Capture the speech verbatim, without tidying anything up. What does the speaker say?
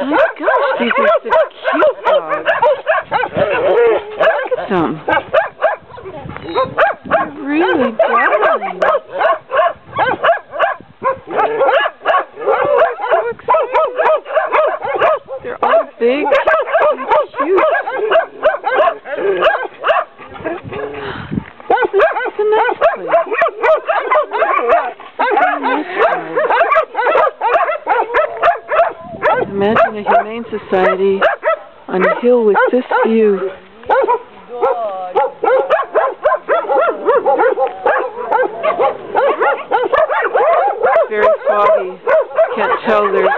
My gosh, these are such cute dogs. Look at them. They're really darling. They're all big and cute. It's a nice place. Imagine a humane society on a hill with this view. It's very foggy. Can't tell there's